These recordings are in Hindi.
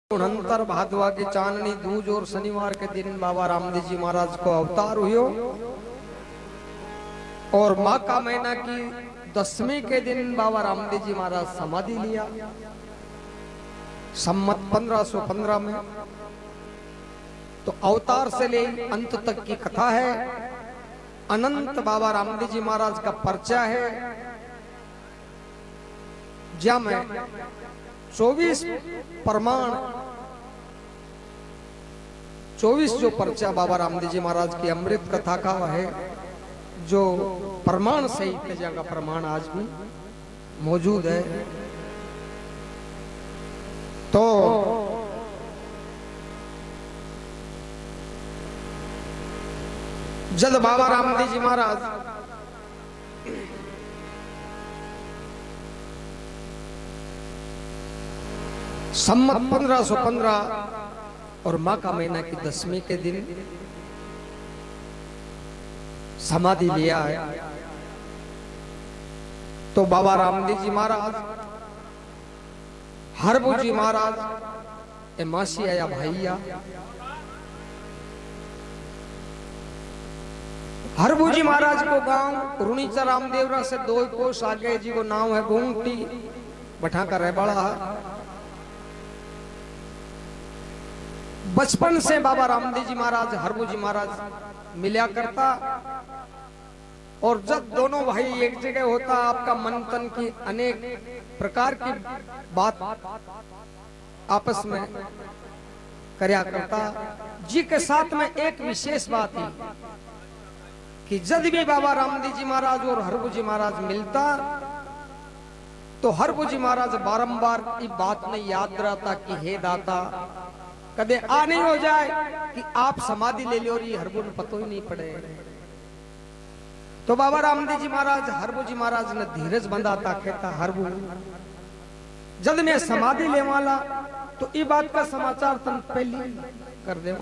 69 भादवा की चांदनी दूज और शनिवार के दिन बाबा रामदेव जी महाराज को अवतार हुयो और माँ का महीना की 10वीं के दिन बाबा रामदेव जी महाराज समाधि लिया सम्मत 1515 में। तो अवतार से ले अंत तक की कथा है। अनंत बाबा रामदेव जी महाराज का पर्चा है जहाँ में 24 प्रमाण 24 जो पर्चा बाबा रामदेव जी महाराज की अमृत कथा का है जो प्रमाण सहित है, जगह प्रमाण आज भी मौजूद है। तो जब बाबा रामदेव जी महाराज सम्मत 1515 और माँ का महीना की 10वीं के दिन समाधि लिया है। तो बाबा रामदेव जी महाराज, हरबू जी महाराज, मासी आया भैया, हरबू जी महाराज को गांव रुणीचा रामदेवरा से 2 कोस आगे जी को नाम है गोंगटी, बठा कर रह बड़ा। बचपन से बाबा रामदेव जी महाराज हरबू जी महाराज मिला करता और जब दोनों भाई एक जगह होता आपका मन तन की अनेक प्रकार की बात आपस में करया करता जी के साथ में। एक विशेष बात है कि जब भी बाबा रामदेव जी महाराज और हरबू जी महाराज मिलता तो हरबू जी महाराज बारंबार ये बात में याद रहता कि हे दाता कदे आ नहीं हो जाए कि आप समाधि ले लो और ये हरबू ने पतो ही नहीं पड़े। तो बाबा रामदेव जी महाराज हरबू जी महाराज ने धीरज बंधाता, कहता हरबू जब मैं समाधि ले वाला तो ये बात का समाचार तुम पहले कर दे,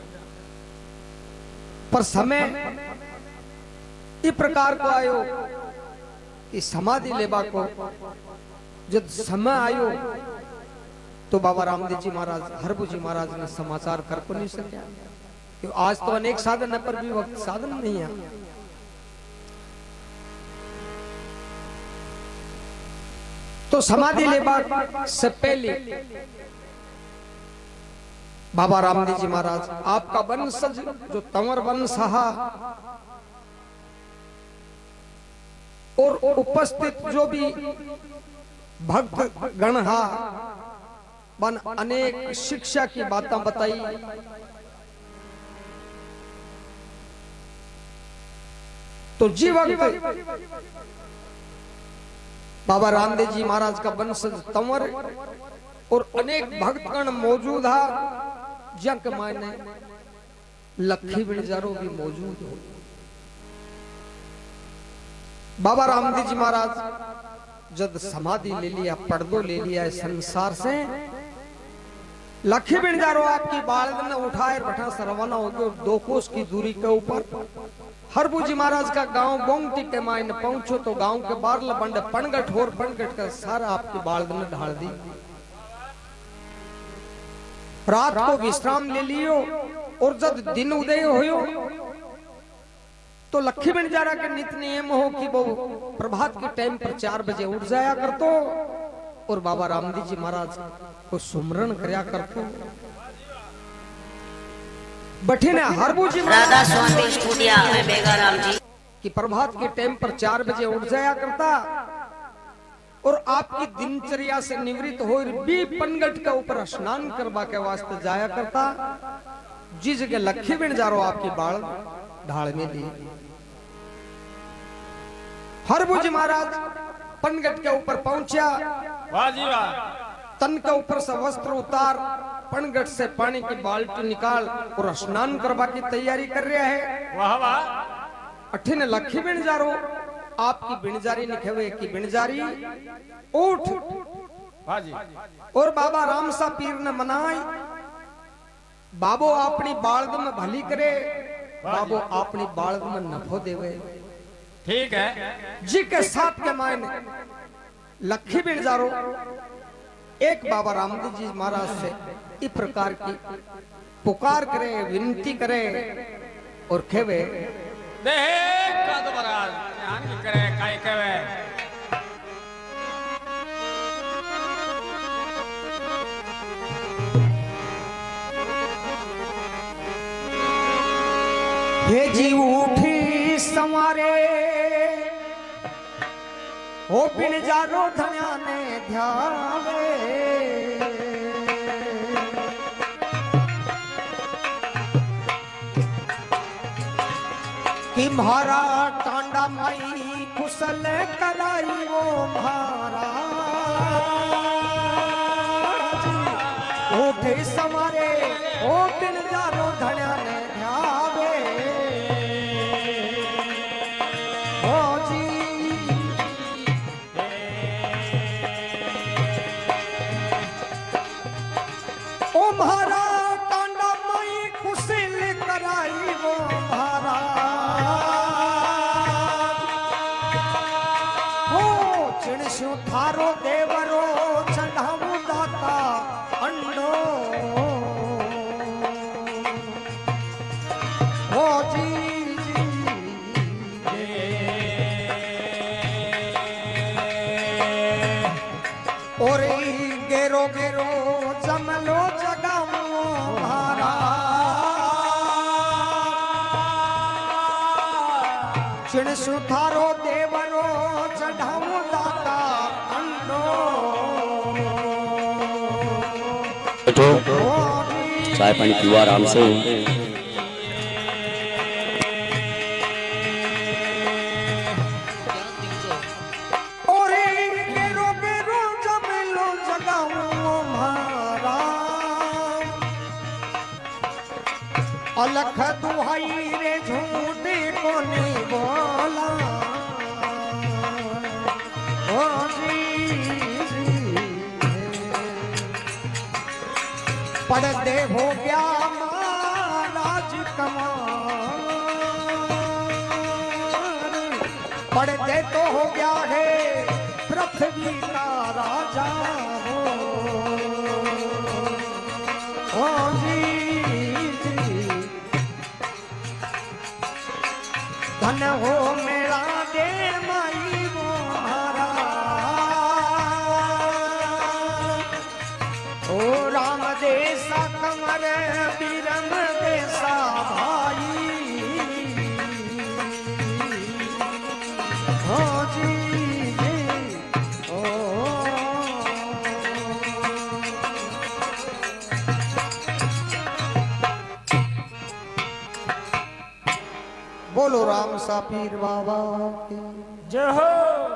पर समय इस प्रकार को आयो कि समाधि लेबा को जब समय आयो तो बाबा रामदेव जी महाराज हरबू जी महाराज ने समाचार कर को नहीं सका कि आज तो अनेक साधन है पर भी वक्त साधन नहीं है। तो समाधि लेबा से पहले बाबा रामदेव जी महाराज आपका वंशज जो तंवर वंश और उपस्थित जो भी भक्त गण बन अनेक शिक्षा की बातें बताई। तो जी वक्त बाबा रामदेव जी महाराज का वंशज तंवर और अनेक भक्तगण मौजूद है, जंक मायने लखी बिणजारो भी मौजूद हो। बाबा रामदेव जी महाराज जब समाधि ले लिया, पर्दो ले लिया संसार से, लखी बिणजारो आपकी बालद ने उठाए बैठा सरवाना हो गए 2 कोस की दूरी के ऊपर हरबू जी महाराज का गांव गोंगटी के मायने पहुंचो तो गांव के बारल बंड पनगट और पनगट का सारा आपकी बालद ने ढाल दी। रात को विश्राम ले लियो और जब दिन उदय होयो तो लखी बिणजारा के नित्य नियम हो कि वो प्रभात के टाइम पर 4 बजे उठ जाया करतो और बाबा रामदेव जी महाराज को सुमरण करया करतो। बैठे ने हरबू जी राधा स्वामी स्टूडियो में बेगाराम जी कि प्रभात के टाइम पर 4 बजे उठ जाया करता और आपकी दिनचर्या से निवृत्त हो भी पनगट के ऊपर स्नान करवा के वास्ते जाया करता। जिस जगह लखी बिणजारो आपकी बाल ढाल में दी। हरबू जी महाराज पनगट के ऊपर पहुंचा, वाह जी वाह, तन के ऊपर से वस्त्र उतार, पनगट से पानी की बाल्टी निकाल और स्नान करवा की तैयारी कर रहा है। वाह वाह। अठिन लखी बिणजारो आपकी बिणजारी निखेवे की बिणजारी उठ। वाह जी। और बाबा रामसा पीर ने मनाई, बाबो अपनी बालद में भली करे, बाबो अपनी बालद में नफो देवे। ठीक है जी के साथ के मायने लखी बिणजारो एक बाबा रामदेव जी महाराज से इस प्रकार की पुकार करे, विनती करे और खेवे देख कद महाराज ध्यान की करे काय कहवे हे जी उठी समारे हो पिन जारो धन्या ने ध्यावे कि म्हारा टांडा माई कुशल कराई वो म्हारा उठे समारे हो पिन जारो धन्या ने ध्यावे ओ जी ओ म्हारा टांडा माई कुशल कराई वो म्हारा थारो देवरो चढ़ाऊ दाता अंडो हो जी और गेरो गेरो जमलो जगाऊ हमारा चिण सुधारो देवरो चढ़ाऊ दाता चाय पानी पीवा आराम से। अलख दुहाई रे झूठे को नहीं बोला ओ पढ़ते हो गया महाराज कमाल पढ़ते तो हो गया है पृथ्वी का राजा हो जी धन हो मेरा दे माई वो हमारा ओ राम देसा कमर बीरम देसा भाई हो जी ओ बोलो राम सा पीर बाबा के जय हो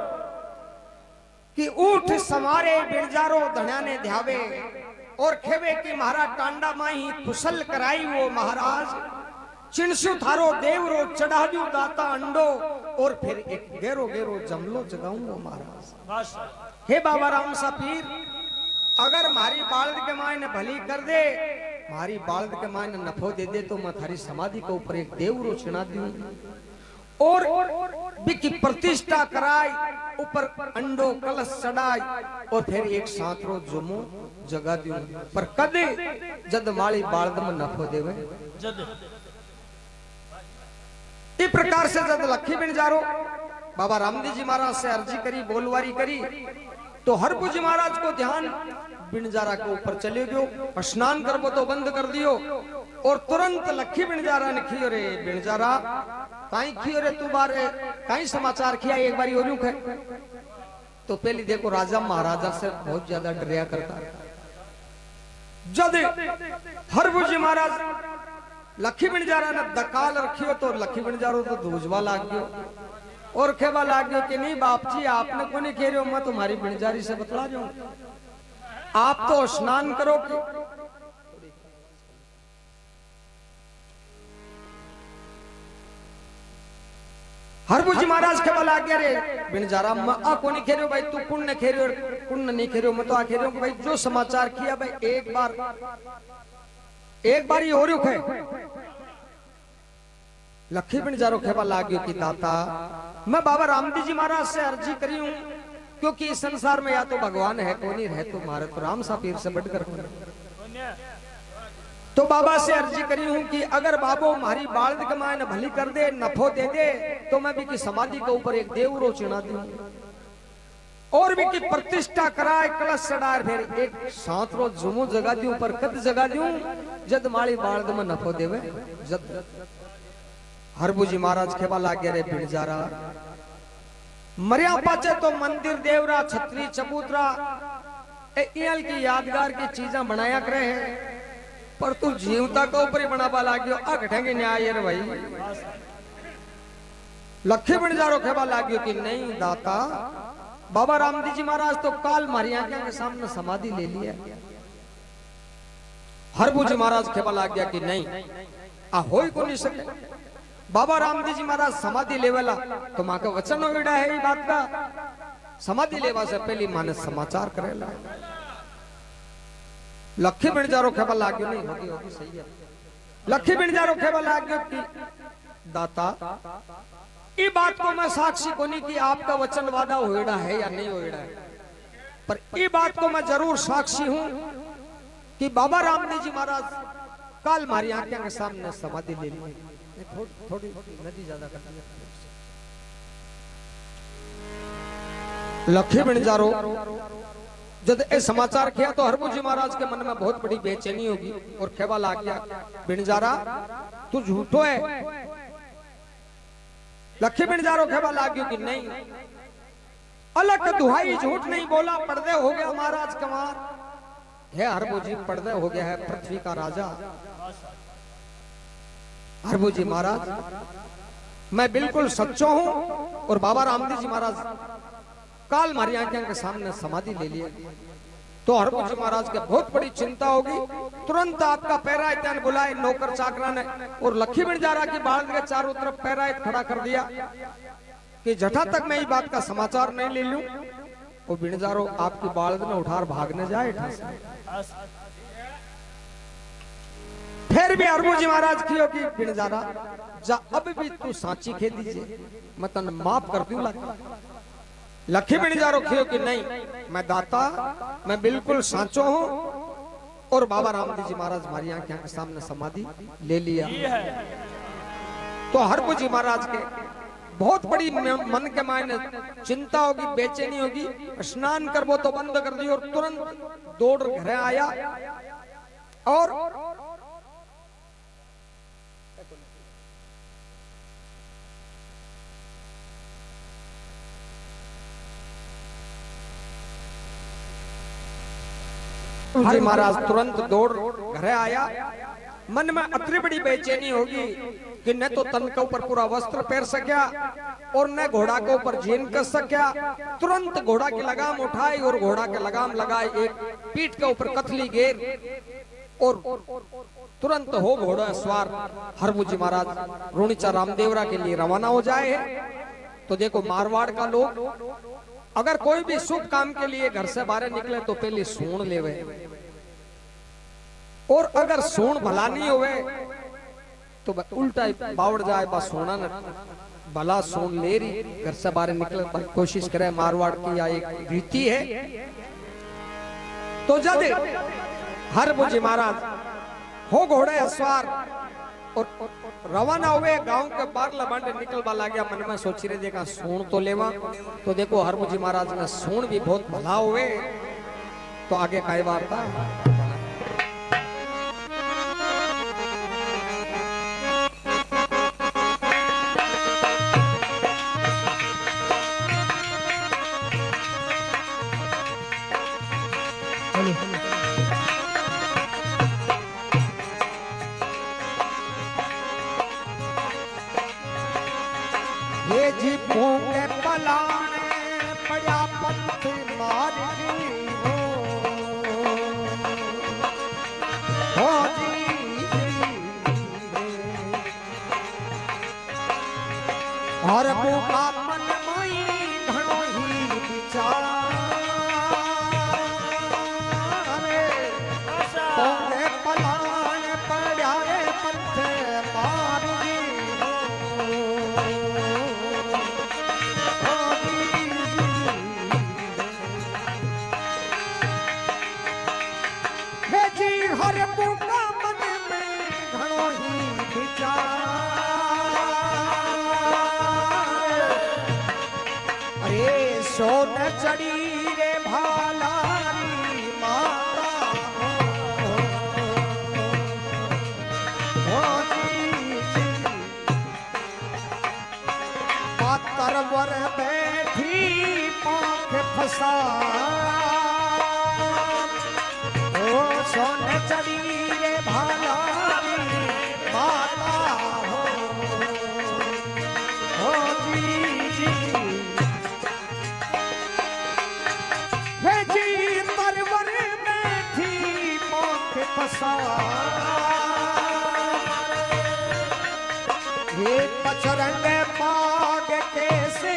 कि उठ समारे बिरजारो धन्या ने ध्यावे और खेवे कि महाराज टांडा माही कुशल कराई वो महाराज चिणसु थारो देवरो चढ़ाजू दाता अंडो और फिर एक गेरो गेरो जमलो जगाऊं वो महाराज। हे बाबा राम सा पीर अगर मारी बालद के मायने भली कर दे मारी बालद के मायने नफो दे दे तो मैं थारी समाधि के ऊपर एक देवरो चिना दूं और बिकी प्रतिष्ठा कराई ऊपर अंडो कलश चढ़ाई और फिर एक साथ रो जुमो जगा दूं पर कदे जद माली बालद में नफो देवे इस प्रकार से जद लखी बिन जारो बाबा रामदेव जी महाराज से अर्जी करी बोलवारी करी तो हरभु जी महाराज को ध्यान बिनजारा के ऊपर चले गयो स्नान करबो तो बंद कर दियो और तुरंत लखी बिनजारा ने खियो रे बिनजारा काई खियो रे तू बारे काई समाचार किया एक बारी और है तो पहले देखो राजा महाराजा से बहुत ज्यादा डरिया करता जद हरभु जी महाराज लखी बिनजारा ने दकाल रखियो तो लखी बिनजारो तो दूजवा लाग गयो और खेवा लाग गयो कि नहीं बाप जी आपने को नहीं कह रहे हो मैं तुम्हारी बिनजारी से बतला रहा हूं आप तो स्नान करो हरभु जी महाराज के बल आ गया रे बिनजारा आ को नहीं खेरे भाई तू कुण ने खेरे और कुण नहीं खेरे मैं तो आ खेरे भाई जो समाचार किया भाई एक बार ये हो रुक है लखी बिनजारो खेवा लाग गयो कि दाता मैं बाबा रामदेव जी महाराज से अर्जी करी हूं क्योंकि इस संसार में या तो भगवान है कोई नहीं, रहे तो मारे तो राम सा पीर से बढ़कर कोई नहीं। तो बाबा से अर्जी करी हूं कि अगर बाबो हमारी बालद कमाए न भली कर दे, नफो दे दे, तो मैं भी की समाधि के ऊपर एक देवरो चिना दूं और भी की प्रतिष्ठा कराए, कलश चढ़ाए, फिर एक 7 रोज जुमो जगा दूं, पर कद जगा दूं जद माली बालद में नफो देवे। जद हरबू जी महाराज खेवा लाग गया रे बिणजारा, मरिया पाचे तो मंदिर देवरा छतरी चबूतरा इयल की यादगार की चीजा बनाया करे है, पर तू जीवता का ऊपर ही बनावा लाग्यो आ घटेंगे न्याय रे भाई। लखे बिणजारो खेवा लाग्यो कि नहीं दाता, बाबा रामदेव जी महाराज तो काल मारी आंखों के सामने समाधि ले लिया। हरबू जी महाराज खेवा लाग गया कि नहीं आ हो ही को नहीं सके। बाबा रामदेव जी महाराज समाधि लेवला तो मां का वचन होड़ा है ये बात का, समाधि लेवा से पहली माने समाचार करेला। लखी बिणजारो खेवा लाग गयो, नहीं होगी सही है। लखी बिणजारो खेवा लाग गयो कि दाता ये बात को मैं साक्षी को नहीं कि आपका वचन वादा होड़ा है या नहीं होड़ा है, पर ये बात को मैं जरूर साक्षी हूं कि बाबा रामदेव जी महाराज काल मारी आंखों के सामने समाधि ले ली। थोड़ी नदी ज्यादा कर दी। लखी बिणजारो जब ए समाचार किया तो हरबू जी महाराज के मन में बहुत बड़ी बेचैनी होगी और खेवा लाग गया, बिणजारा तू झूठो है। लखी बिणजारो खेवा लाग गयो कि नहीं, अलग दुहाई झूठ नहीं बोला, पर्दे हो गया महाराज कमार है। हरबू जी पर्दे हो गया है पृथ्वी का राजा। हरबू जी महाराज मैं बिल्कुल सच्चा हूं और बाबा रामदेव जी महाराज काल मारी आंखों के सामने समाधि ले लिए। तो हरबू जी महाराज के बहुत बड़ी चिंता होगी, तुरंत आपका पैरायत बुलाए नौकर चाकरा ने और लखी बिणजारा की बालद के चारों तरफ पैरायत खड़ा कर दिया कि जठा तक मैं ये बात का समाचार नहीं ले लूं वो बिणजारो आपकी बालद में उठार भागने जाए। फिर भी हरबू जी महाराज की होगी बिणजारा जा अब भी तू सांची खे दीजिए, मैं तन माफ कर दूं। लखी बिणजारो खियो कि नहीं मैं दाता मैं बिल्कुल साचो हूं और बाबा रामदेव जी महाराज हमारी आंखों के सामने समाधि ले लिया। तो हरबू जी महाराज के बहुत बड़ी मन के मायने चिंता होगी, बेचैनी होगी। स्नान करबो तो बंद कर दियो और तुरंत दौड़ घर आया और जी महाराज तुरंत दौड़ घर आया। मन में अतरी बड़ी बेचैनी होगी कि न तो तन के ऊपर पूरा वस्त्र पहन सका और न घोड़ा के ऊपर जीन कर सका। तुरंत घोड़ा की लगाम उठाई और घोड़ा के लगाम लगाई, एक पीठ के ऊपर कथली घेर और तुरंत हो घोड़ा सवार हरबू जी महाराज रोनिचा रामदेवरा के लिए रवाना हो जाए। तो देखो मारवाड़ का लोग अगर कोई भी शुभ काम के लिए घर से बाहर निकले तो पहले सूण लेवे, और अगर सूण भला नहीं होवे तो उल्टा बावड़ जाए बस सोना न भला सूण ले रही घर से बाहर निकले पर कोशिश करे। मारवाड़ की यह एक रीति है। तो जब हरबू जी महाराज हो घोड़े सवार और रवाना हुए गांव के बारला बांडे निकलवा लाग्या। मन में सोची रहे देखा सूण तो लेवा। तो देखो हरबू जी महाराज ने सूण भी बहुत भला हुए। तो आगे काय वार्ता ये जी भूखे पलाने पड़ा पंथ मार हो जी और भूखा मन मई घणो ही विचारा भूखे पलाने पड़ा पंथ मार का मन में घणो ही विचार। अरे सोन चढ़ी रे भालारी माता हो तरवर बैठी पाख फसा ओ सोन चढ़ी रे भालारी माता हो जी हे जी तरवर बैठी पाख फसा ये पचरंग पाग कैसे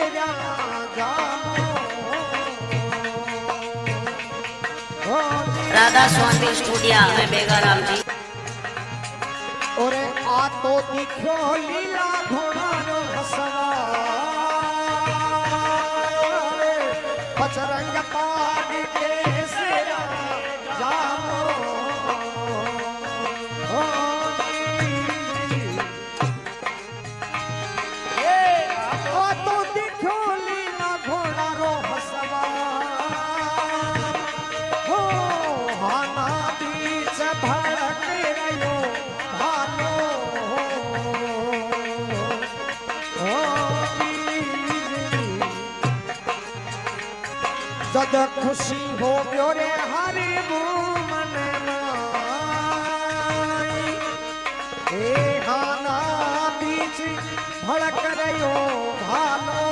राधा स्वामी स्टूडियो में बेगाराम जी। और आ तो दिखो लीला घोड़ा रो हसवार पचरंग पाग कैसे जामो जद खुशी हो गयो रे हरि मन माई ए हाना बीच भड़क रयो भालो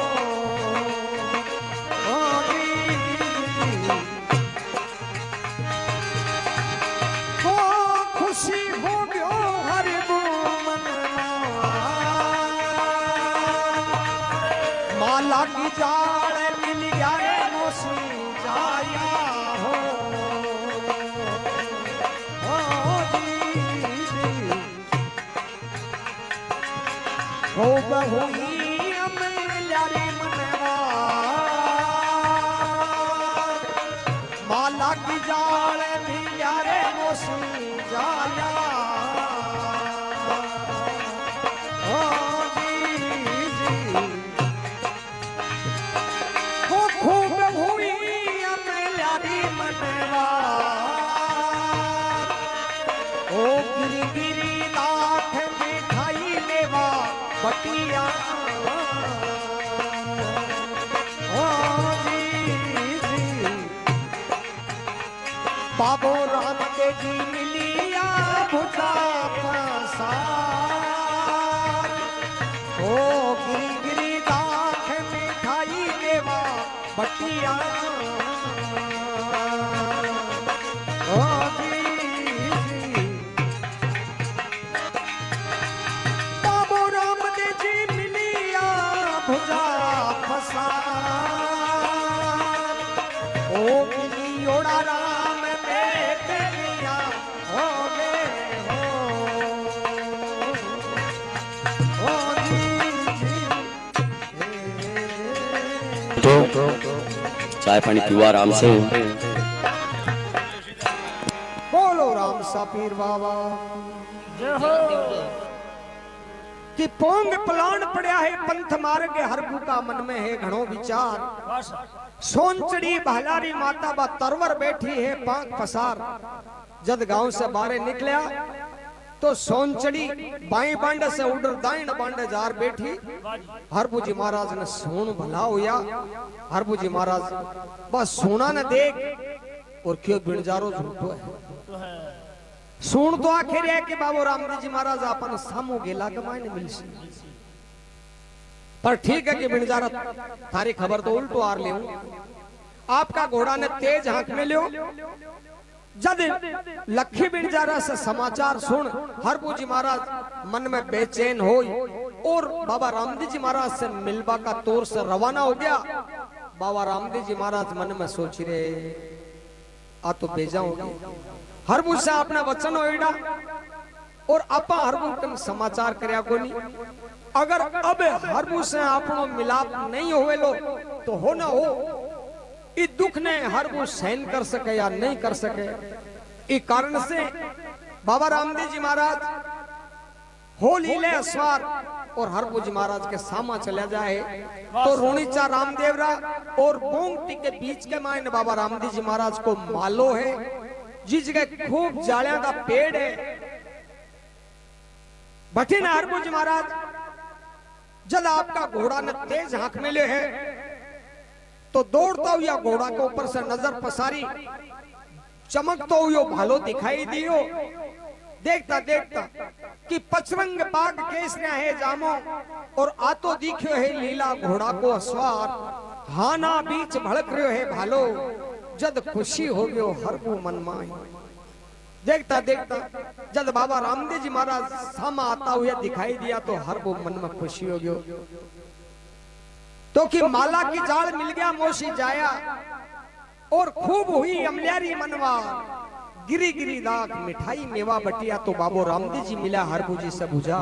हो खुशी हो गयो हरि मन माला की जाड़ मिल गया जाया हो बहुई अमल्यारी मनवा माला की जाल मिल्या रे मौसमी जाया बटिया बाबू राम के जी मिलिया भुजा पसार ओ गिरी गिरी दाख मिठाई देवा बटिया चाय पानी पीवा आराम से। बोलो राम सापीर बाबा कि पोंग पलान पड़ा है पंथ मार्ग हरबू का मन में है घणो विचार सोनचड़ी भालारी माता बा तरवर बैठी है पांख पसार। जद गांव से बाहर निकलिया तो सोनचड़ी बाई बांडे से उधर दाइन बांडे जार बैठी। हरबू जी महाराज ने सोन भला होया। हरबू जी महाराज बस सोना ने देख और क्यों बिणजारो झूठो है सुन तो आखिर है कि बाबू रामदेव जी महाराज अपन सामू गेला के मायने मिलसी पर ठीक है कि बिणजारा थारी खबर तो उल्टो आर ले आपका घोड़ा ने तेज हाथ में लियो। जद लखी बिणजारा से समाचार सुन हरबू जी महाराज मन में बेचैन हो और बाबा रामदेव जी महाराज से मिलवा का तौर से रवाना हो गया। बाबा रामदेव जी महाराज मन में सोच रहे आ तो भेजा होगी हरबू से अपना वचन होइडा और आपा हरबू कम समाचार करया कोनी। अगर अब हरबू से आपनो मिलाप नहीं होवे लो तो हो ना हो इस दुख ने हरबू सहन कर सके या नहीं कर सके। इस कारण से बाबा रामदेव जी महाराज हो लीले अस्वार और हरबू जी महाराज के सामा चला जाए तो रोनीचा रामदेवरा और बोंगटी के बीच के मायने बाबा रामदेव जी महाराज को मालो है, जिस जगह खूब जालियां का पेड़ है। बठिन हरबू जी महाराज जब आपका घोड़ा ने तेज हाथ मिले है तो दौड़ता हुआ घोड़ा के ऊपर से नजर पसारी, चमकता हुआ भालो दिखाई दियो। देखता देखता कि पचरंग बाग केसरिया है जामो और आतो दिखियो है लीला घोड़ा को अस्वार, हाना बीच भड़क रहो है भालो, जद खुशी हो गयो हरबू मन माई। देखता देखता जब बाबा रामदेव जी महाराज सामा आता हुआ दिखाई दिया तो हरबू मन में खुशी हो गयो। तो कि माला की जाल मिल गया मोशी जाया और खूब हुई अमल्यारी मनवा, गिरी गिरी दाग मिठाई मेवा बटिया तो बाबो रामदेव जी मिला हरबू जी से बुझा।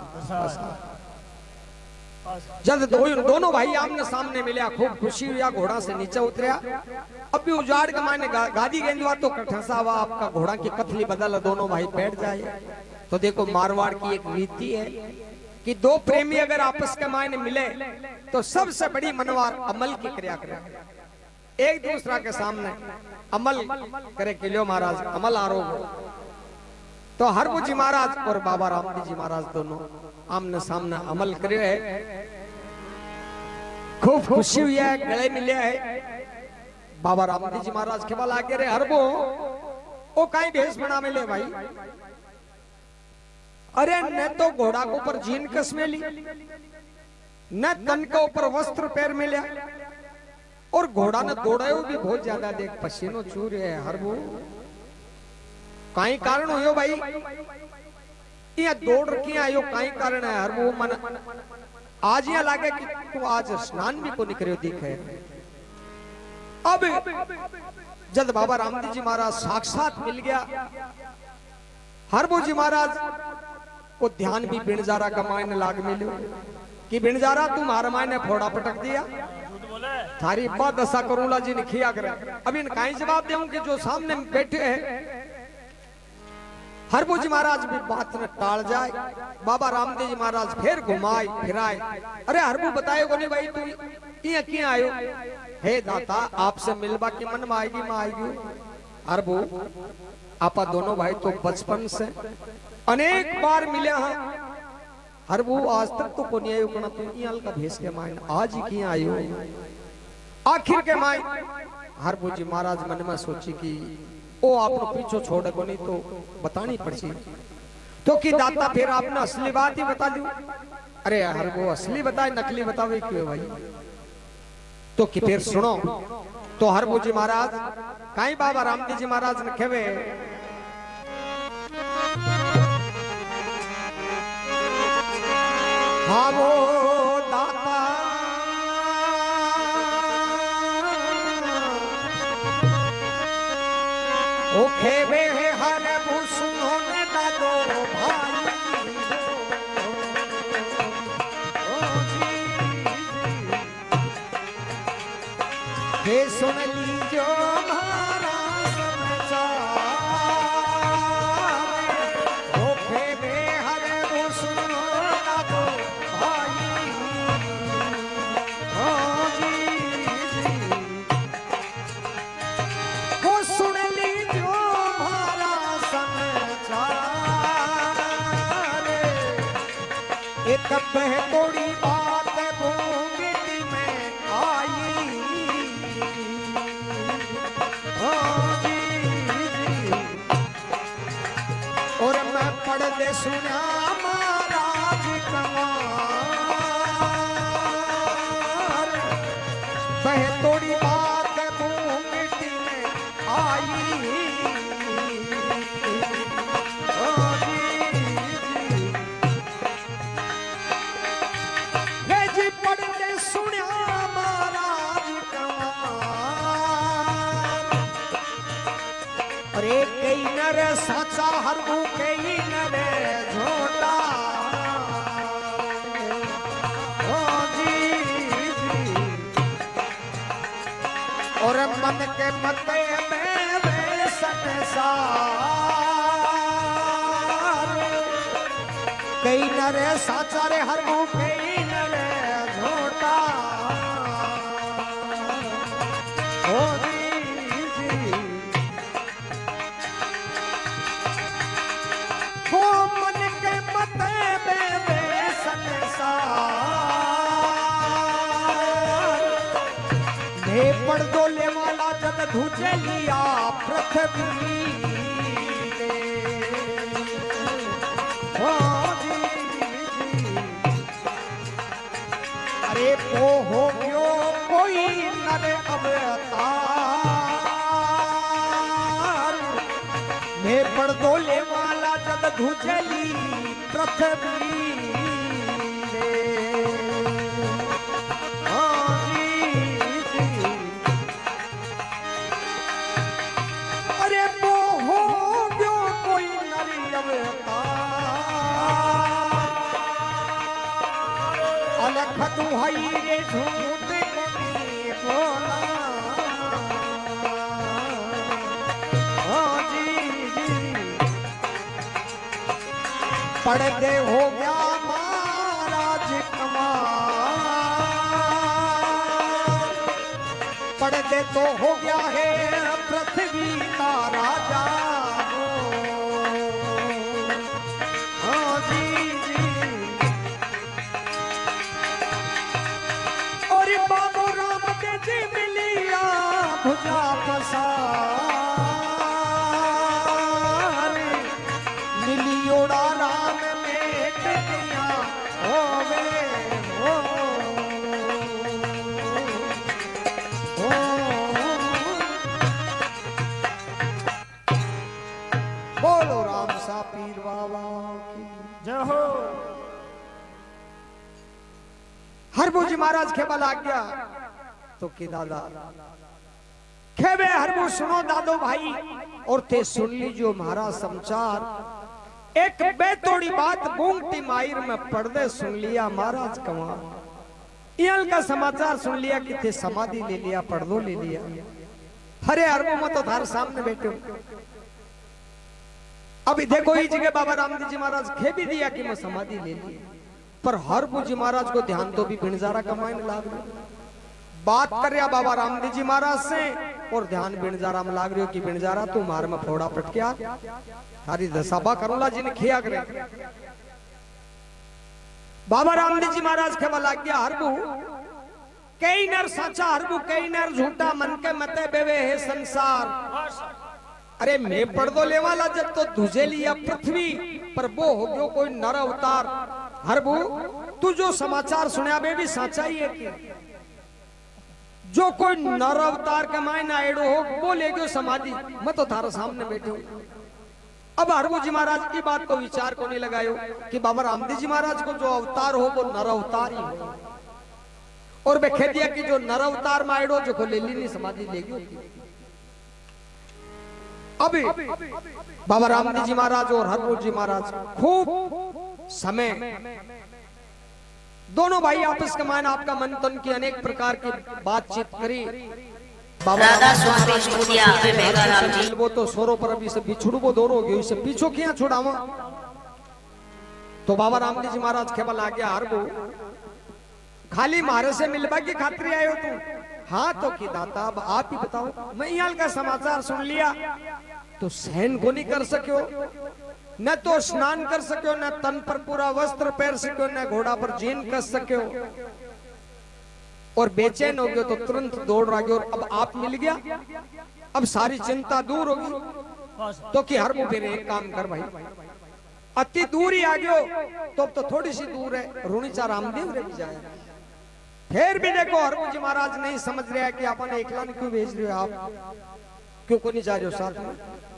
जब दोनों भाई आमने सामने मिले खूब खुशी हुआ, घोड़ा से नीचे उतरिया। अब भी उजाड़ के मायने गादी गेंदवा तो कठसा हुआ आपका घोड़ा की कथली बदल दोनों भाई बैठ जाए। तो देखो मारवाड़ की एक रीति है कि दो प्रेमी अगर आपस के मायने मिले तो सबसे बड़ी मनवार अमल की क्रिया करे, एक दूसरा के सामने अमल करे कि लो महाराज अमल आरोप। तो हरबू जी महाराज और बाबा रामदेव जी महाराज दोनों आमने सामने अमल करे है, खूब खुशी हुई है, गले मिले है। बाबा रामदेव जी महाराज के बल आगे रे हरबू ओ कहीं भेष बना मिले भाई, अरे न तो घोड़ा के ऊपर जीन कस मिली, न तन के ऊपर वस्त्र पैर मिले और घोड़ा ने दौड़ायो भी बहुत ज्यादा, देख पसीनो चूर है हरबू। कहीं कारण हो भाई यहाँ दौड़ रखी आयो, कहीं कारण है हरबू। मन आज यहाँ लागे कि तू आज स्नान भी को निकलो दिखे। अब जब बाबा रामदेव जी महाराज साक्षात मिल गया, हरबू जी महाराज को ध्यान भी बिणजारा का मायने लाग मिलो कि बिणजारा तुम्हारे मायने फोड़ा पटक दिया, थारी बात दशा करूंला जी ने खिया करे। अब इन कहीं जवाब दूं कि जो सामने बैठे हैं। हरबू जी महाराज भी बात न टाल जाए, बाबा रामदेव जी महाराज फिर घुमाए फिराए। अरे हरबू बताए को नहीं भाई तू यहाँ क्यों आयो? हे दाता आपसे मिलवा की मन में आएगी मैं आएगी। हरबू आपा दोनों भाई तो बचपन से अनेक बार मिले हैं, हरबू आज तक तो को नहीं आयो कना तू यहाँ का भेष के मायने आज ही क्यों आयो? आखिर के माय हरबू जी महाराज मन में सोची कि ओ आपको पीछो छोड़ को नहीं तो बतानी पड़सी। तो कि दाता फिर आपने असली बात ही बता दी। अरे हरबू असली बताए नकली बतावे क्यों भाई? तो कि फिर सुनो। तो हरबू जी महाराज कहीं बाबा रामदेव जी महाराज ने खेवे हाँ वो दाता ओ खेवे है हरबू सुनो ने दादो भाई हे सुन लीजो हमारा समाचार। ओ खेवे हरबू सुनो दादो भाई ओ जी वो सुन लीजो हमारा समाचार। एक बहतोड़ी बात भूंगी में आई और मैं पढ़ते सुना महाराज कमार। बहतोड़ी बात भूंगी में आई जी पढ़ते सुना महाराज कमार। अरे कई नर साचा हरबू कई नर झोटा ओ जी और मन के मते में वे सटसा कई नरे साचा रे हरबू कई नरे झूठा हो मन के मते बे संसार ने पड़दो ले वाला जद धुजे लिया पृथ्वी वो हो गयो कोई नर अवतार मैं पर्दो ले वाला जग धुचली पृथ्वी अरे वो हो गयो कोई नर अवतार अलख तू हई रे झूठ बोला जी पड़दे हो गया महाराज कमाल पड़दे तो हो गया है पृथ्वी का राजा भुजा पसार मिलियोड़ा राम में टिकिया होवे हो बोलो राम सा पीर बाबा की जय हो। हरबू जी महाराज खेबल आ गया तो कि दादा खेबे हरबू सुनो दादो भाई और थे सुन लीजियो महाराज समाचार एक बेतोड़ी बात बूंगटी मायर में पर्दे सुन लिया महाराज कमाल इयल का समाचार सुन लिया कि थे समाधि ले लिया पर्दो ले लिया। अरे हरबू में तो थार सामने बैठे अभी देखो ही जगह बाबा रामदेव जी महाराज खेबी दिया कि मैं समाधि ले ली पर हरबू जी महाराज को ध्यान तो भी बिनजारा कमाने लाग रहे बात कर रहा बाबा रामदेव जी महाराज से और ध्यान बिनजारा में लाग रही हो कि बिनजारा तू मार में फोड़ा पटकिया थारी दसाबा करूला जी ने खिया करे बाबा रामदेव जी महाराज के लाग गया हरबू कई नर साचा हरबू कई नर झूठा मन के मते बेवे है संसार अरे मैं पर्दो ले वाला जब तो तुझे लिया पृथ्वी पर वो हो गयो कोई नर अवतार हरबू तू जो समाचार सुना बे भी साचा ही है कि जो कोई नर अवतार के मायना एडो हो वो ले गयो समाधि मैं तो थारे सामने बैठे हूं। अब हरबू जी महाराज की बात को विचार को नहीं लगायो कि बाबा रामदेव जी महाराज को जो अवतार हो वो नर अवतार ही हो और वे कह दिया कि जो नर अवतार में एडो जो को ले ली नहीं समाधि ले गयो। अभी बाबा रामदेव जी महाराज और हरबू जी महाराज खूब समय दोनों भाई आपस के मान आपका मन तन की अनेक प्रकार की बातचीत करी राधा स्वामी स्टूडियो में बेगा राम जी वो तो सोरो पर अभी से बिछुड़ वो दोनों गयो इसे पीछो किया छुड़ावा तो बाबा रामदेव जी महाराज केवल आ गया हरबू खाली मारे से मिलवा की खातिर आए हो तुम हाँ तो की दाता अब आप ही बताओ मैं यहाँ का समाचार सुन लिया तो सहन को नहीं कर सको न तो स्नान कर सको न तन पर पूरा वस्त्र पहन सको न घोड़ा पर जीन कस सको और बेचैन हो गए तो तुरंत दौड़ रहा गया और अब आप मिल गया अब सारी चिंता दूर होगी तो कि हरबू फिर एक काम कर भाई अति दूर ही आ गयो तो अब तो थोड़ी सी दूर है रुणीचा रामदेव रे भी जाए फिर भी देखो हरबू जी महाराज नहीं समझ रहे कि अपन एकला ने क्यों भेज रहे हो आप क्यों को नहीं जा रहे हो साथ में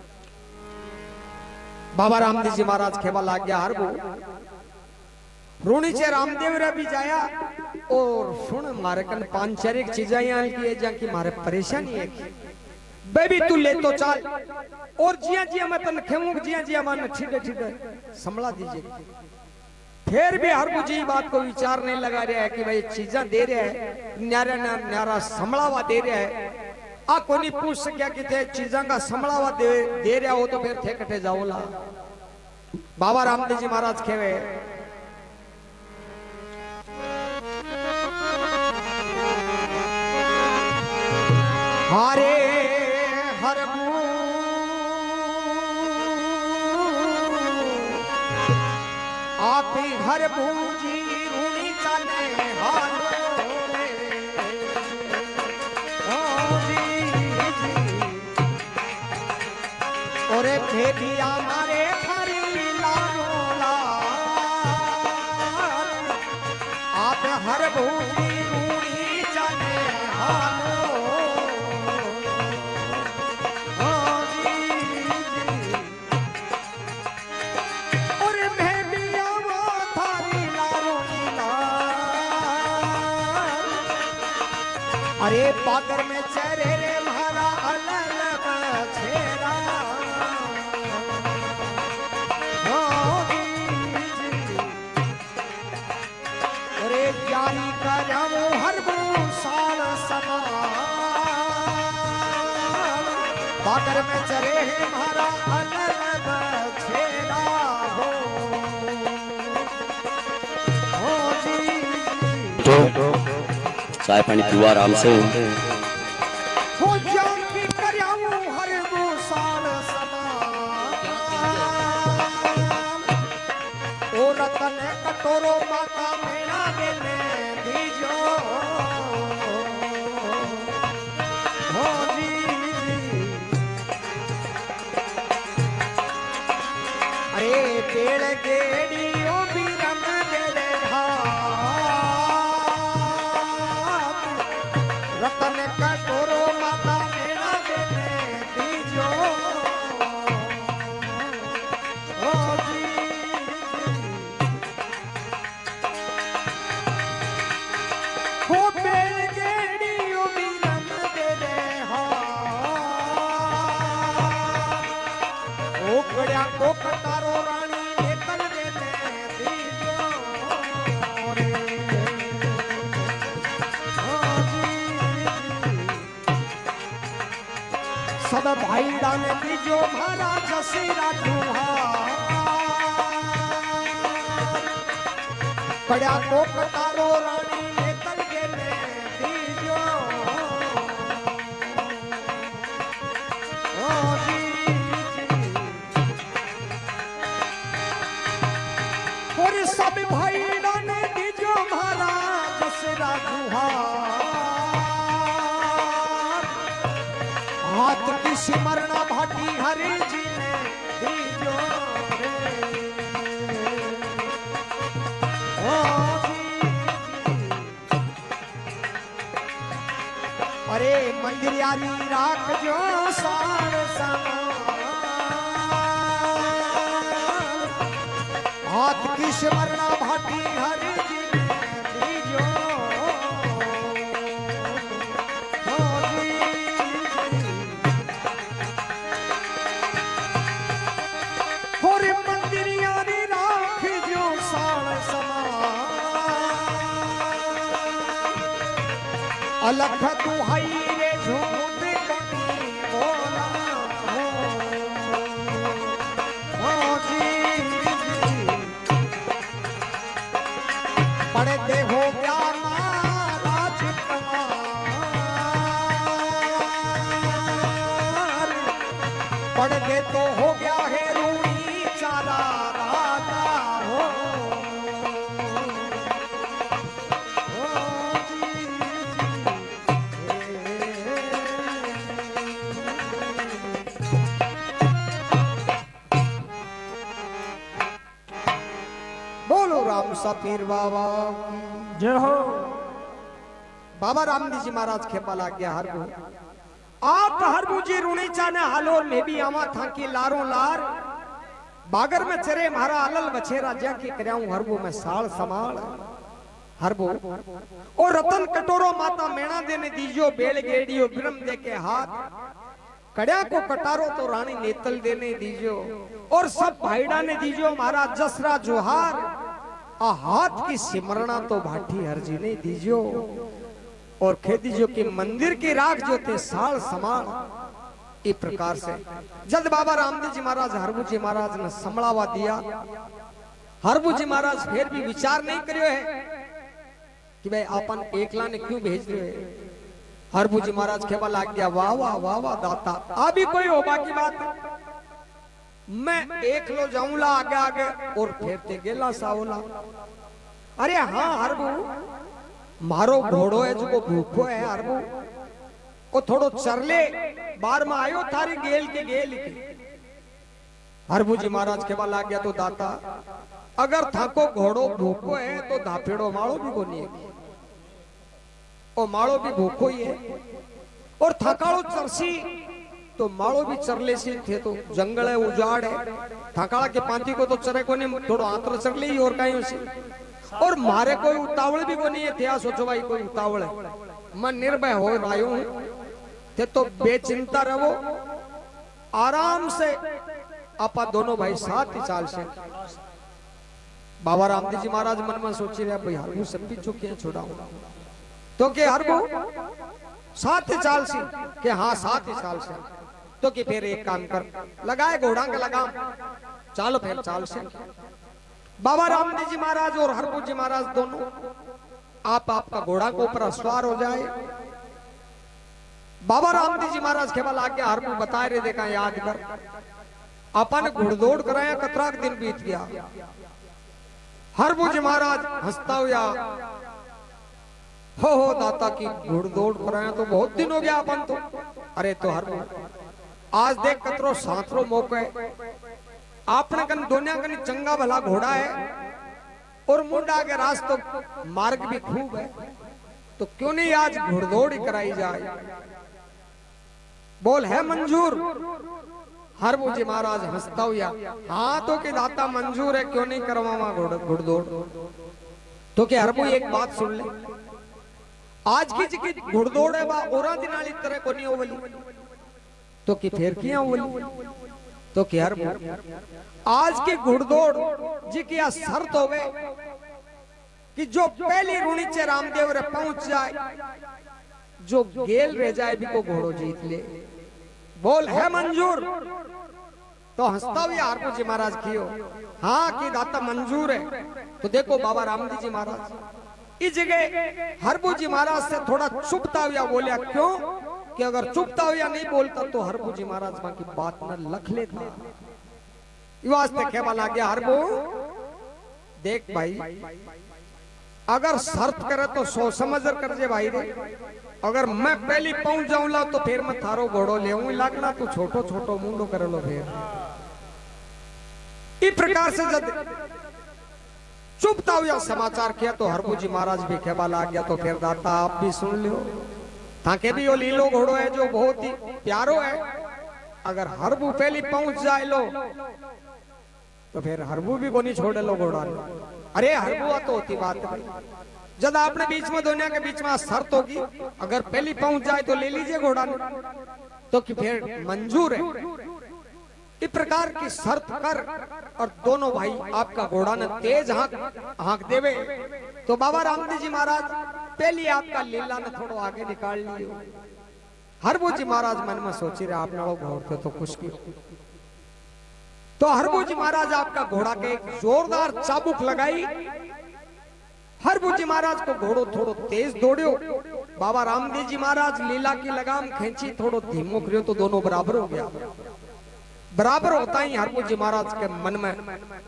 बाबा रामदेव जी महाराज खेबल आ गया हरबू रुणीचे रामदेव रे भी जाया और सुन मारे कन पांच चार एक चीजें यहाँ की है जहाँ की मारे परेशानी है बेबी तू ले तो चाल और जिया जिया मैं तन खेमूंग जिया जिया मन ठीठे ठीठे संभला दीजिए फिर भी हरबू जी बात को विचार नहीं लगा रहा है कि भाई चीजा दे रहा है न्यारा न्यारा संभलावा दे रहा है आ को नहीं पूछ सकिया कि थे चीजा का संभलावा दे रहा हो तो फिर थे कटे जाओला बाबा रामदेव जी महाराज खेवे हारे हर आप घर भूजी रूणी चले हालो रे ओ जी ओरे भेदिया मारे हरी लालो लाल आप हर भूजी रूणी चले हालो अरे पाकर में चेहरे रे मारा अलग छेरा अरे जारी करामो हर साल समा पाकर में चेहरे मारा अलग छेरा हो जी चाय पानी पीवा आराम से हो जान की करयाऊ हर वो साल समा ओ रतन कटोरो माता मेरा देने दीजो हो जी अरे पेड़ गेड़ियों भी रंग दे रतन कटोरो माता मेरा देने दीजो ओ जी हो बेल गेड़ियों भी रंग दे ओ कड़िया को कटारो रानी नेतल देने दीजो रे सब भाई डाने दीजो महाराज जसीरा जुहार कड़िया को कटारो रानी नेतल गेले दीजो ओ जी और सब भाई डाने दीजो महाराज जसीरा जुहार हाथ की सिमरना भाटी हरि जी ने दीजो रे ओ जी अरे मंदिर यारी राख जो सार समा हाथ की सिमरना भाटी हरि जी ने दीजो अलख दुहाई रे झूठ कभी बोला हो जी पढ़े दे हो गया महाराज पढ़ दे तो हो गया है रूही चारा राजा हो बोलो राम सपीर बाबा जय हो। बाबा रामदेव जी महाराज खेपाला गया हरबू आप हरबू जी रूणी चाने हालोर में भी आवा था कि लारो लार बागर में चरे मारा अलल बछेरा जा की करयाऊं हरबू में साल समाल हरबू और रतन कटोरो माता मेणा देने दीजो बेल गेड़ियो ब्रह्म दे के हाथ कड़िया को कटारो तो रानी नेतल देने दीजो और सब भाईडा ने दीजो महाराज जसरा जोहार आ हाथ की सिमरना तो भाटी हर जी ने दीजो और कह दीजो कि मंदिर की राख जो थे साल समान इस प्रकार से जब बाबा रामदेव जी महाराज हरबू जी महाराज ने संभलावा दिया हरबू जी महाराज फिर भी विचार नहीं करियो है कि भाई अपन एकला ने क्यों भेज रहे हरबू जी महाराज खेवा लाग गया, वाह वाह वाह वाह दाता, अभी कोई हो बाकी बात मैं एक लो जाऊंला आगे आगे और फेरते गेला सावला। अरे हाँ हरबू, मारो घोड़ो है जो भूखो है हरबू, वो थोड़ो चरले बार में आयो थारी गेल के गेल की। हरबू जी महाराज खेवा लाग गया, तो दाता अगर थाको घोड़ो भूखो है तो धापेड़ो माड़ो भी कोनी है, और माड़ो भी भूखो ही है, और थकाड़ो चरसी तो माड़ो भी चरले सी थे, तो जंगल है उजाड़ है, थकाड़ा के पांती को तो चरे को नहीं, थोड़ो आंतर चर ली और कहीं उसी, और मारे कोई उतावल भी को नहीं है थे। सोचो भाई कोई उतावल है, मैं निर्भय हो रायो हूं थे, तो बेचिंता रहो, आराम से आपा दोनों भाई साथ ही चाल से। बाबा रामदेव जी महाराज मन में सोची रहे भाई हरबू सब भी चुके छुड़ाऊ, तो के हरबू साथ ही चाल सी के हाँ साथ ही चाल से, तो कि फिर एक काम कर लगाए घोड़ा का लगाम, चालो फिर चाल से। बाबा रामदेव जी महाराज और हरबू जी महाराज दोनों आपका घोड़ा को ऊपर सवार हो जाए। बाबा रामदेव जी महाराज खेवा लाग गया, हरबू बताए रे देखा याद कर, अपन घुड़दौड़ कराया, कतरा दिन बीत गया। हरबू जी महाराज हंसता हुआ, हो दाता की घुड़दौड़ कराया तो बहुत दिन हो गया अपन तो। अरे तो हरबू आज देख कतरो सातरो मौका है, आपने कन दोनिया कन चंगा भला घोड़ा है, और मुंडा के रास्तों मार्ग भी खूब है, तो क्यों नहीं आज घुड़दौड़ ही कराई जाए। बोल है मंजूर? हरबू जी महाराज हंसता हुआ, हाँ तो के दाता मंजूर है, क्यों नहीं करवावा घुड़दौड़। तो के हरबू एक बात सुन ले, आज की जी घुड़दौड़ है बा औरा दिन वाली तरह को नहीं होवली, तो कि फिर किया होवली। तो कि हरबू आज की घुड़दौड़ जी की शर्त होवे कि जो पहली रुणीचे रामदेव रे पहुंच जाए, जो गेल रह जाए भी को घोड़ो जीत ले। बोल है मंजूर? तो हंसता हुआ हरबू जी महाराज कियो, हाँ कि दाता मंजूर है। तो देखो बाबा रामदेव जी महाराज इस जगह हरबू जी महाराज से थोड़ा चुपता हुआ बोलिया, क्यों कि अगर चुपता हुआ नहीं बोलता तो हरबू जी महाराज की बात न लख लेता। वास्ते खेवा ला गया, हरबू देख भाई अगर शर्त करे तो सोच समझ कर जे भाई रे, अगर मैं पहली पहुंच जाऊंगा तो फिर मैं थारो घोड़ो ले लगना, तू छोटो छोटो मुंडो कर लो। फिर इस प्रकार से जब चुपता हुआ समाचार किया तो हरबू जी महाराज भी खेवा ला गया। तो फिर दाता आप भी सुन लो, ताकि भी वो लीलो घोड़ो है जो बहुत ही प्यारो है, अगर हरबू पहली पहुंच जाए लो तो फिर हरबू भी को नहीं छोड़े लो घोड़ा। अरे हरबुआ तो होती बात है, जब आपने बीच में दोनों के बीच में शर्त होगी, अगर पहली पहुंच जाए तो ले लीजिए घोड़ा, तो कि फिर मंजूर है। इस प्रकार की शर्त कर और दोनों भाई आपका घोड़ा न तेज हाँक देवे। तो बाबा रामदेव जी महाराज पहली आपका लीला न थोड़ा आगे निकाल लियो। हरबू जी महाराज मन में सोची रहे आप लोग घोड़ते तो कुछ की। तो हरबू जी महाराज आपका घोड़ा के एक जोरदार चाबुक लगाई, हरबू जी महाराज को घोड़ो थोड़ो तेज दौड़ियो। बाबा रामदेव जी महाराज लीला की लगाम खींची, थोड़ो धीमो करियो तो दोनों बराबर हो गया। बराबर होता ही हरबू जी महाराज के मन में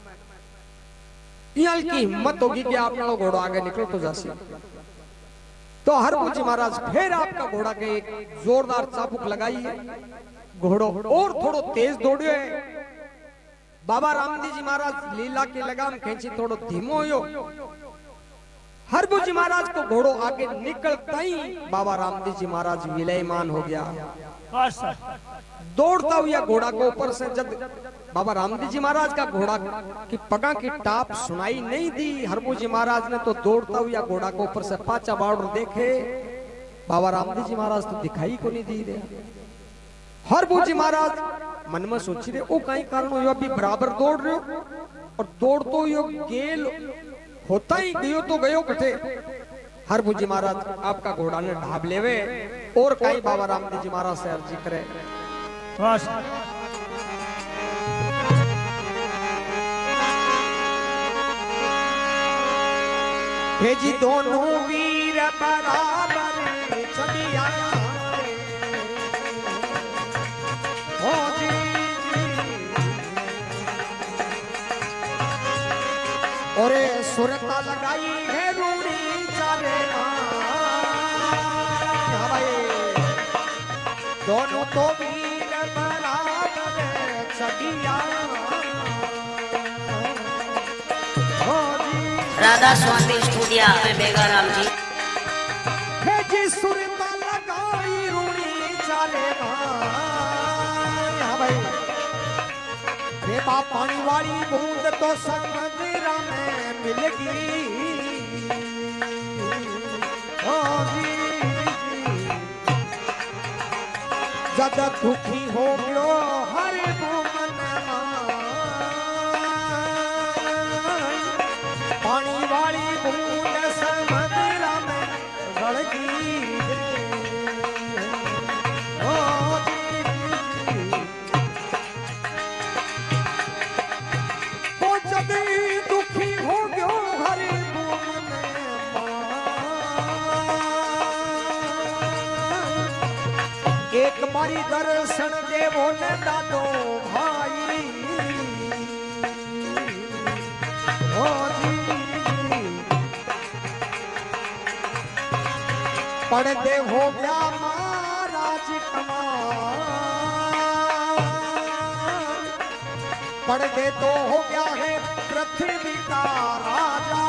यहाँ की हिम्मत होगी कि आप लोग घोड़ा आगे निकलो तो जासी। तो हरबू जी महाराज फिर आपका घोड़ा के एक जोरदार चाबुक लगाई, घोड़ो और थोड़ो तेज दौड़ियो है। बाबा रामदेव जी महाराज लीला की लगाम खींची, थोड़ो धीमो हो। हरबू जी महाराज को घोड़ो आगे निकलता ही बाबा रामदेव जी महाराज विलयमान हो गया। दौड़ता हुआ घोड़ा को ऊपर से जब बाबा रामदेव जी महाराज का घोड़ा की पगा की टाप सुनाई नहीं दी हरबू जी महाराज ने, तो दौड़ता हुआ घोड़ा को ऊपर से पाचा बाड़ देखे, बाबा रामदेव जी महाराज तो दिखाई को नहीं दी रहे। हरबू जी महाराज मन में सोची रहे ओ कहीं कारण हो अभी बराबर दौड़ रहे हो, और दौड़ तो यो गेल होता ही गयो तो गयो कटे। हरबू जी महाराज आपका घोड़ा ने ढाब लेवे और कहीं बाबा रामदेव जी महाराज से अर्जी करे। हे जी दोनों वीर बराबर छड़िया और सुरता लगाई है रूड़ी चारे भाई दोनों तो वीर बराबर सगिया राधा स्वामी स्टूडियो में बेगाराम जी है जी सुरता लगाई रूड़ी चारे भाई रे बा पानी वाली बूंद तो समुद्र में मिलगी ओ जी जद दुखी हो गयो हर मन पानी वाली बूंद समुद्र में गड़गी ओ दुखी हो गयो हरे मन एक बारी दर्शन देवो ने दादो भाई ओ जी पढ़ दे हो गया महाराज कमाल पढ़ दे तो हो गया है पृथ्वी का राजा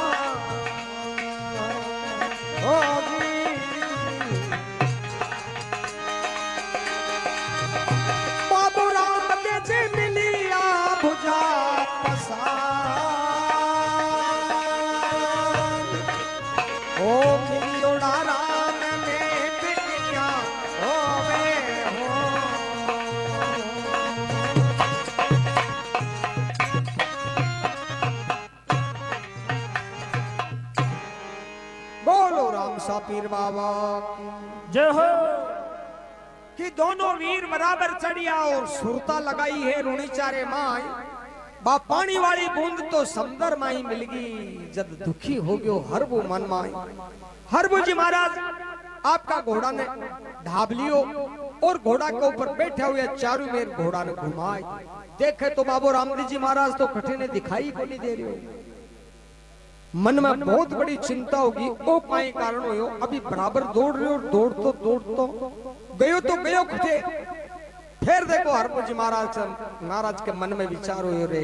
ओ जी बाबू राम जी मिलिया भुजा पसान ओ मिलियोड़ा राम में बिटिया ओ वे हो बोलो राम सा पीर बाबा जय हो कि दोनों वीर बराबर चढ़िया और सुरता लगाई है रूणी चारे माई बा पानी वाली बूंद तो समंदर माई मिलगी जब दुखी हो गयो हर वो मन माई हर वो जी महाराज आपका घोड़ा ने ढाब लियो और घोड़ा के ऊपर बैठे हुए चारों मेर घोड़ा ने घुमाए देखे तो बाबू रामदेव जी महाराज तो कठे ने दिखाई को नहीं दे रहे हो मन में बहुत बड़ी चिंता होगी ओ पाए कारण हो अभी बराबर दौड़ रहे हो दौड़ तो गयो तो गयो कठे फिर देखो हरपुर जी महाराज के मन में विचार हो रहे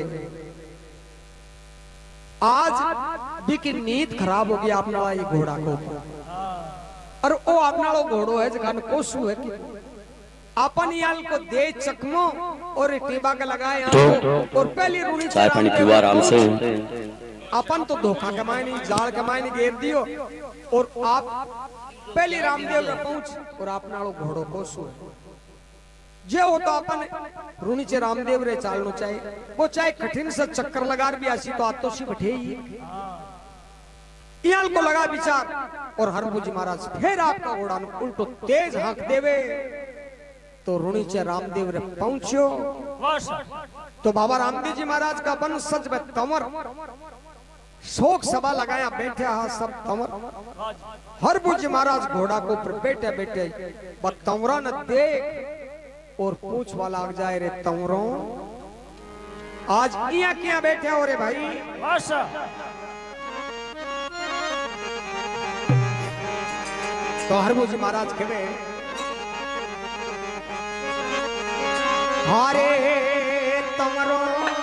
आज भी की नींद खराब हो गई अपना ये घोड़ा को और ओ अपना घोड़ो है जगह कोसू है कि अपन याल को दे चकमो और टीबा का लगाए और पहली रूनी चाय पानी पीवा आराम से अपन तो धोखा कमाए नहीं जाल कमाए नहीं घेर दियो और आप पहली रामदेव में पहुंच और अपना घोड़ो कोसू जे हो तो अपन रूनी चे रामदेव रे चालनो चाहिए वो चाहे कठिन से चक्कर लगा भी आसी तो आतोशी बैठे ही इयाल को लगा विचार और हरभु जी महाराज फिर आपका घोड़ा उल्टो तेज हाँक देवे तो रूनी चे रामदेव रे पहुंचो तो बाबा रामदेव जी महाराज का वंशज में तंवर शोक सभा लगाया बैठे हा सब तंवर हरभु जी महाराज घोड़ा को ऊपर बैठे बैठे तंवरा न देख और पूछ वाला आ जाए रे तंवरों आज किया किया बैठे हो रे भाई तो हरभु जी महाराज कहे हारे तंवरों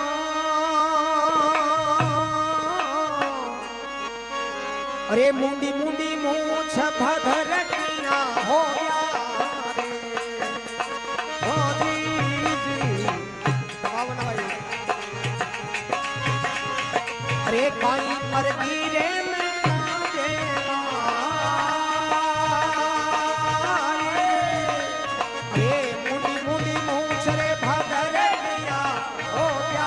अरे मुंडी मुंडी मूछ भदर किया हो गया अरे काई पर गिरे मुंडी मुंडी मूछ रे भदर किया हो गया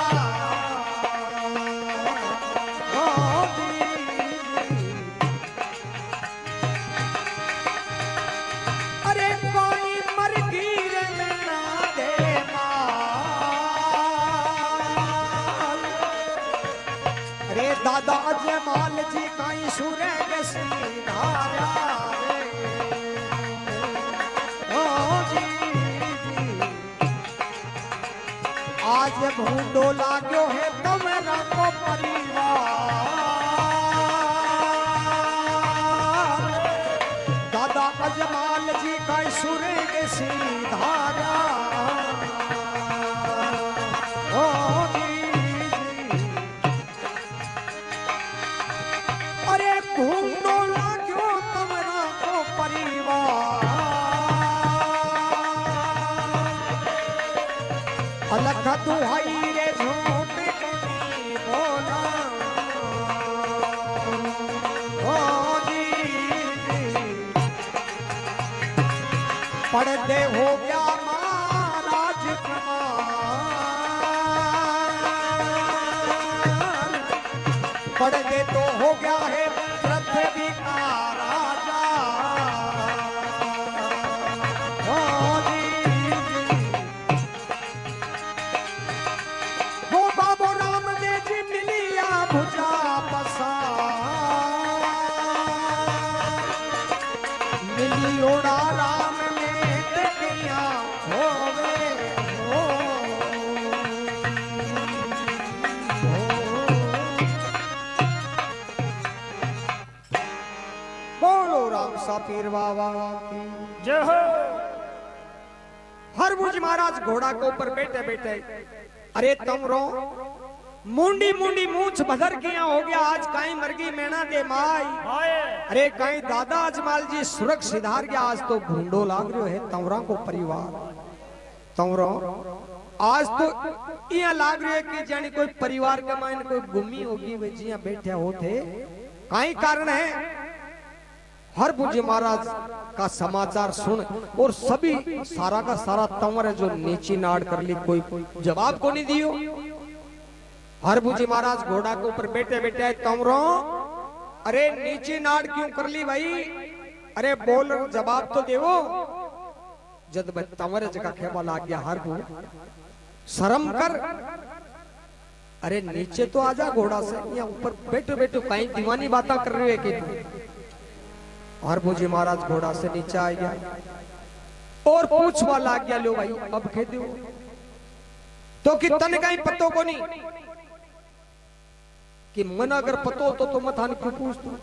अरे कोई मर गिरे ना दे अरे दादा अजमाल जी काई सुरे के सीधारा ओ जी आज भूडो लाग्यो है तुम्हारा को परिवार पढ़ते हो गया महाराज कुमार, पढ़ते तो हो गया है पृथ्वी का राजा। ओ जी वो बाबू राम ने जी मिलिया भुजा पसार, मिली ओड़ा राम ने टेकिया होवे हो। बोलो राम सा पीर बाबा की जय हो। हरभुज महाराज घोड़ा के ऊपर बैठे बैठे, अरे तुम रो मुंडी मुंडी मूछ भदर किया हो गया, आज काई मरगी मैना दे माई। अरे काई दादा अजमाल जी सुरक्षित हार गया, आज तो भूंडो लाग रहो है तवरा को परिवार। तवरो आज तो इया लाग रही है कि जानी कोई परिवार का मायने कोई गुमी होगी वे जिया बैठे होते। काई कारण है हरभुज महाराज का समाचार सुन और सभी सारा का सारा तंवर जो नीची नाड़ कर ली, कोई जवाब को नहीं दियो। हरभुज महाराज घोड़ा के ऊपर बैठे बैठे तंवरो, अरे नीची नाड़ क्यों कर ली भाई, अरे बोल जवाब तो देवो। जब तंवर जगह खेवा लाग गया हरभुज, शर्म कर, अरे नीचे तो आजा घोड़ा से, यहाँ ऊपर बैठो बैठो कहीं दीवानी बातें कर रहे हो कि तू। हरभुज महाराज घोड़ा से नीचे आ गया और पूछवा लाग गया, लो भाई अब कह दो तो कि तन कहीं पतो को नहीं कि मन अगर पतो तो मथान क्यों पूछ तू।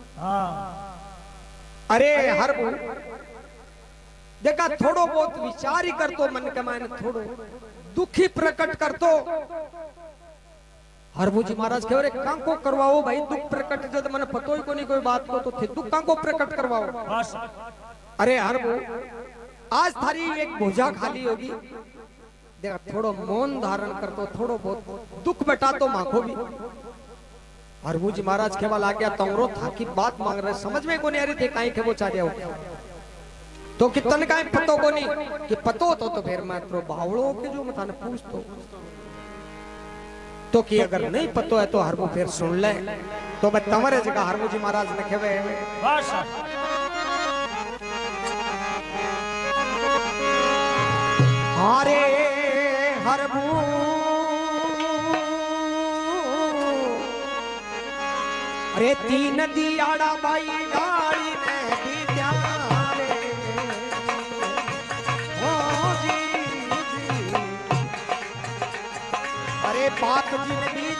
अरे हरभुज देखा थोड़ो बहुत विचार ही कर तो मन के मायने थोड़ो दुखी प्रकट कर तो। हरभुज महाराज कह रहे कांको करवाओ भाई दुख प्रकट, जब मन पतो ही को नहीं कोई बात को तो थे दुख कांको प्रकट करवाओ। अरे हरभुज आज थारी एक भुजा खाली होगी, देखा थोड़ो मौन धारण कर तो, थोड़ो बहुत दुख बटा तो माखो भी। हरभुज महाराज केवल आ गया तंवरो था की बात मांग रहे, समझ में को नहीं आ रही थी काई के वो चाह रहे हो तो कितन का पतो को नहीं कि पतो तो फिर मैं तो बावड़ो के जो मथा ने पूछ तो कि अगर नहीं पतो है तो हरभुज फिर सुन ले तो मैं तंवरे जगह हरभुज महाराज ने खेवे अरे हरभुज अरे तीन दियाड़ा बाई डाली ने भी ध्यारे। ओ जी अरे बात जिंदगी